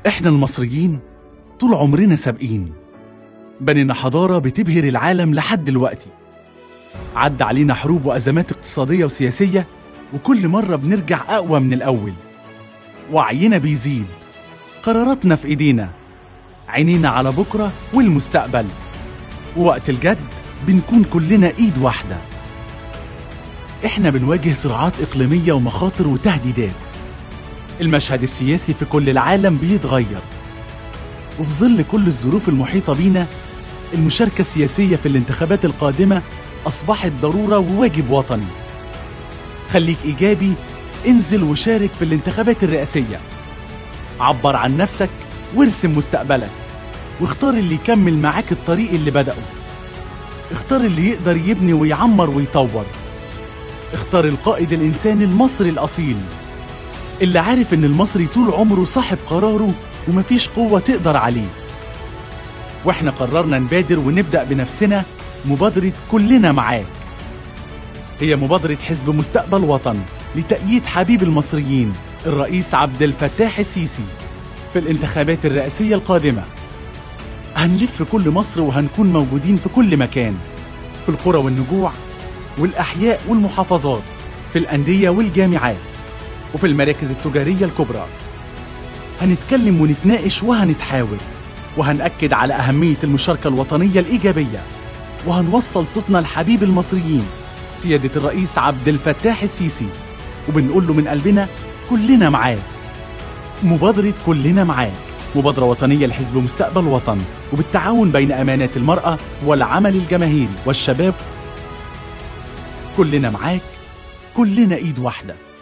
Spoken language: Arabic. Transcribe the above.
إحنا المصريين طول عمرنا سابقين، بنينا حضارة بتبهر العالم لحد دلوقتي. عدى علينا حروب وأزمات اقتصادية وسياسية، وكل مرة بنرجع أقوى من الأول. وعينا بيزيد، قراراتنا في إيدينا، عينينا على بكرة والمستقبل، ووقت الجد بنكون كلنا إيد واحدة. إحنا بنواجه صراعات إقليمية ومخاطر وتهديدات. المشهد السياسي في كل العالم بيتغير، وفي ظل كل الظروف المحيطة بينا، المشاركة السياسية في الانتخابات القادمة أصبحت ضرورة وواجب وطني. خليك إيجابي، انزل وشارك في الانتخابات الرئاسية. عبر عن نفسك وارسم مستقبلك، واختار اللي يكمل معاك الطريق اللي بدأه. اختار اللي يقدر يبني ويعمر ويطور. اختار القائد الإنساني المصري الأصيل، اللي عارف إن المصري طول عمره صاحب قراره ومفيش قوة تقدر عليه. واحنا قررنا نبادر ونبدأ بنفسنا مبادرة كلنا معاك. هي مبادرة حزب مستقبل وطن لتأييد حبيب المصريين الرئيس عبد الفتاح السيسي في الانتخابات الرئاسية القادمة. هنلف كل مصر وهنكون موجودين في كل مكان، في القرى والنجوع والأحياء والمحافظات، في الأندية والجامعات، وفي المراكز التجارية الكبرى. هنتكلم ونتناقش وهنتحاور، وهنأكد على أهمية المشاركة الوطنية الإيجابية، وهنوصل صوتنا لحبيب المصريين سيادة الرئيس عبد الفتاح السيسي، وبنقول له من قلبنا كلنا معاك. مبادرة كلنا معاك مبادرة وطنية لحزب مستقبل وطن، وبالتعاون بين أمانات المرأة والعمل الجماهيري والشباب. كلنا معاك، كلنا إيد واحدة.